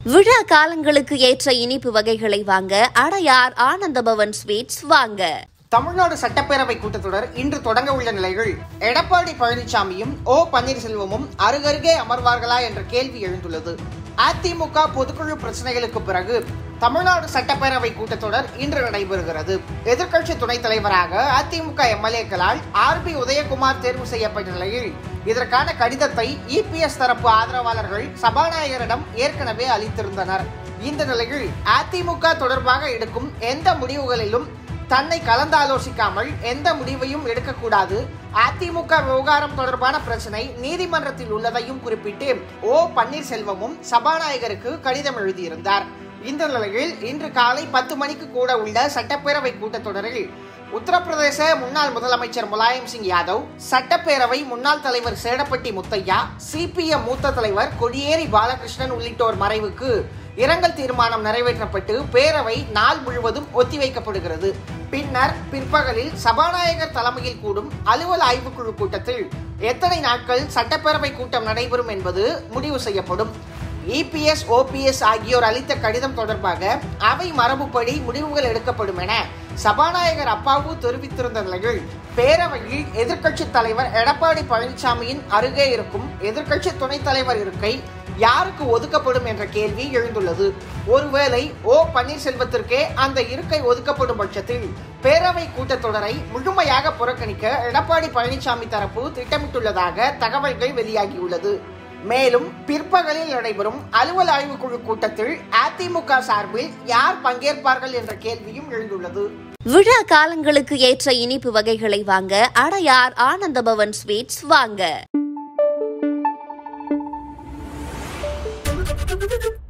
விழா காலங்களுக்கு ஏற்ற இனிப்பு வகைகளை வாங்க அடையார் ஆனந்த பவன் ஸ்வீட்ஸ் வாங்க. தமிழ்நாடு சட்டப்பேரவை கூட்டத்தொடர் இன்று தொடங்க உள்ள நிலையில் எடப்பாடி பழனிசாமியும் பன்னீர்செல்வமும் அருகருகே அமர்வார்களா என்ற கேள்வி எழுந்துள்ளது. அதிமுக பொதுக்குழு பிரச்சனைகளுக்கு பிறகு தமிழ்நாடு சட்டப்பேரவை கூட்டத்தொடர் இன்று நடைபெறுகிறது. எதிர்க்கட்சி துணைத் தலைவராக அதிமுக எம்எல்ஏக்களால் ஆர்பி உதயகுமார் தேர்வு செய்யப்பட்ட நிலையில் இதற்கான கடிதத்தை EPS தரப்பு ஆதரவாளர்கள் சபாநாயகரிடம் ஏற்கனவே அளித்திருந்தனர். இந்த நிலையில் அதிமுக தொடர்பாக எடுக்கும் எந்த முடிவுகளிலும் தன்னை கலந்தாலோசிக்காமல் எந்த முடிவையும் எடுக்கக்கூடாது, அதிமுக விவகாரம் தொடர்பான பிரச்சனை நீதிமன்றத்தில் உள்ளதையும் குறிப்பிட்டு பன்னீர்செல்வமும் சபாநாயகருக்கு கடிதம் எழுதியிருந்தார். இந்த நிலையில் இன்று காலை 10 மணிக்கு கூட உள்ள சட்டப்பேரவை கூட்டத்தொடரில் உத்தரப்பிரதேச முன்னாள் முதலமைச்சர் முலாயம் சிங் யாதவ், சட்டப்பேரவை முன்னாள் தலைவர் சேடப்பட்டி முத்தையா, CPM மூத்த தலைவர் கொடியேறி பாலகிருஷ்ணன் உள்ளிட்டோர் மறைவுக்கு இரங்கல் தீர்மானம் நிறைவேற்றப்பட்டு பேரவை நாள் முழுவதும் ஒத்திவைக்கப்படுகிறது. பின்னர் பிற்பகலில் சபாநாயகர் தலைமையில் கூடும் அலுவல் ஆய்வுக்குழு கூட்டத்தில் எத்தனை நாட்கள் சட்டப்பேரவை கூட்டம் நடைபெறும் என்பது முடிவு செய்யப்படும். EPS-OPS ஆகியோர் அளித்த கடிதம் தொடர்பாக அவை மரபுப்படி முடிவுகள் எடுக்கப்படும் என சபாநாயகர் அப்பாவு தெரிவித்திருந்த நிலையில் பேரவையில் எதிர்க்கட்சி தலைவர் எடப்பாடி பழனிசாமியின் அருகே இருக்கும் எதிர்க்கட்சி துணைத் தலைவர் இருக்கை யாருக்கு ஒதுக்கப்படும் என்ற கேள்வி எழுந்துள்ளது. ஒருவேளை பன்னீர்செல்வத்திற்கே அந்த இருக்கை ஒதுக்கப்படும் பட்சத்தில் பேரவை கூட்டத்தொடரை முழுமையாக புறக்கணிக்க எடப்பாடி பழனிசாமி தரப்பு திட்டமிட்டுள்ளதாக தகவல்கள் வெளியாகியுள்ளது. மேலும் பிற்பகலில் நடைபெறும் அலுவல் ஆய்வுக்குழு கூட்டத்தில் அதிமுக சார்பில் யார் பங்கேற்பார்கள் என்ற கேள்வியும் எழுந்துள்ளது. விழா காலங்களுக்கு ஏற்ற இனிப்பு வகைகளை வாங்க அடையார் ஆனந்த பவன் ஸ்வீட்ஸ் வாங்க.